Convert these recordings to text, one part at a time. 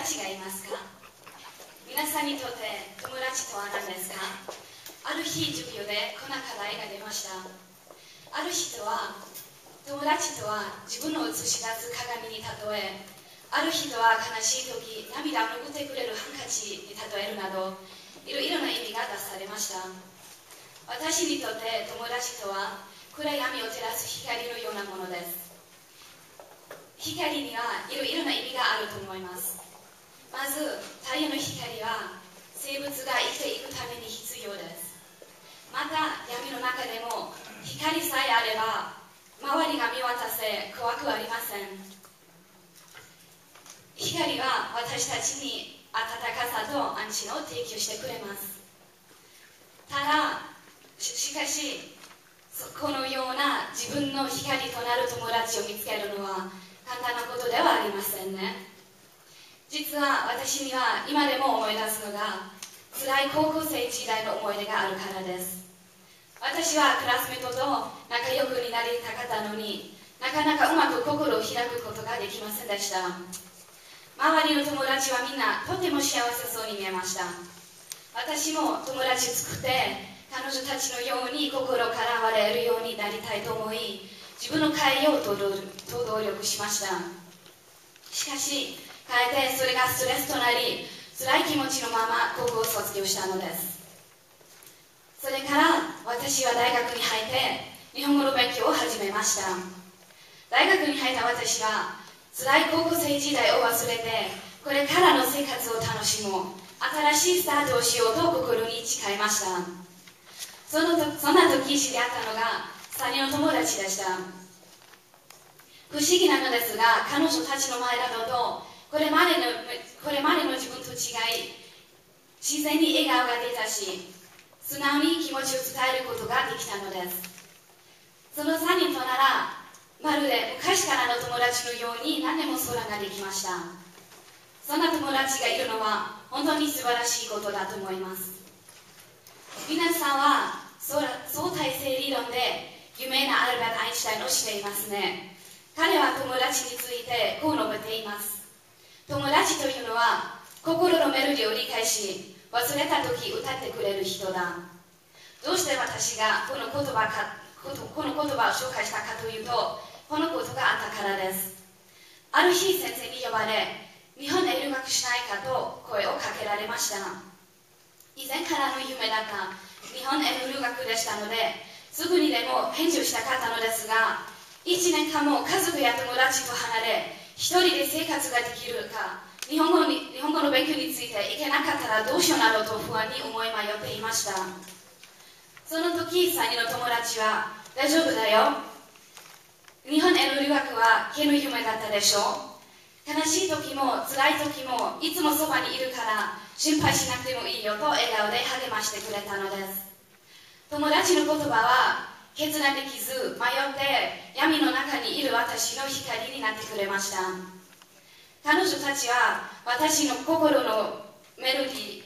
達がいますか？皆さんにとって友達とは何ですか？ある日授業でこんな課題が出ました。ある人は友達とは自分の映し出す鏡に例え、ある人は悲しい時涙を拭ってくれるハンカチに例えるなど、いろいろな意味が出されました。私にとって友達とは暗闇を照らす光のようなものです。光にはいろいろな意味があると思います。まず、太陽の光は生物が生きていくために必要です。また、闇の中でも光さえあれば周りが見渡せ怖くありません。光は私たちに温かさと安心を提供してくれます。ただ、しかし、このような自分の光となる友達を見つけるのは簡単なことではありませんね。実は私には今でも思い出すのが辛い高校生時代の思い出があるからです。私はクラスメートと仲良くになりたかったのに、なかなかうまく心を開くことができませんでした。周りの友達はみんなとても幸せそうに見えました。私も友達作って彼女たちのように心から笑えるようになりたいと思い、自分の会をと努力しました。しかし、かえってそれがストレスとなり、辛い気持ちのまま高校を卒業したのです。それから私は大学に入って日本語の勉強を始めました。大学に入った私は辛い高校生時代を忘れて、これからの生活を楽しもう、新しいスタートをしようと心に誓いました。そんな時知り合ったのが3人の友達でした。不思議なのですが、彼女たちの前だとこれまでの自分と違い、自然に笑顔が出たし、素直に気持ちを伝えることができたのです。その3人となら、まるで昔からの友達のように何でも相談ができました。そんな友達がいるのは本当に素晴らしいことだと思います。皆さんは相対性理論で有名なアルバート・アインシュタインを知っていますね。彼は友達についてこう述べています。友達というのは心のメロディーを理解し、忘れた時歌ってくれる人だ。どうして私がこの言葉を紹介したかというと、このことがあったからです。ある日先生に呼ばれ、日本へ留学しないかと声をかけられました。以前からの夢だった日本への留学でしたので、すぐにでも返事をしたかったのですが、1年間も家族や友達と離れ、一人で生活ができるか、日本語の勉強についていけなかったらどうしようなどと不安に思い迷っていました。その時、3人の友達は、大丈夫だよ。日本への留学は毛の夢だったでしょう。悲しい時も辛い時もいつもそばにいるから心配しなくてもいいよと笑顔で励ましてくれたのです。友達の言葉は決断できず迷って闇の中にいる私の光になってくれました。彼女たちは私の心のメロディー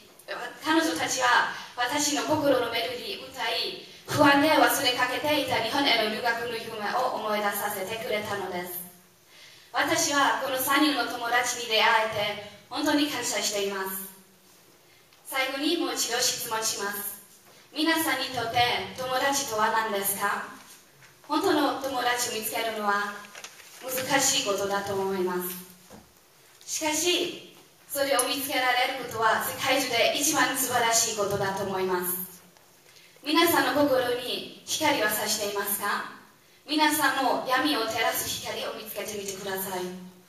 歌い、不安で忘れかけていた日本への留学の夢を思い出させてくれたのです。私はこの3人の友達に出会えて本当に感謝しています。最後にもう一度質問します。皆さんにとって友達とは何ですか？本当の友達を見つけるのは難しいことだと思います。しかし、それを見つけられることは世界中で一番素晴らしいことだと思います。皆さんの心に光は差していますか？皆さんも闇を照らす光を見つけてみてください。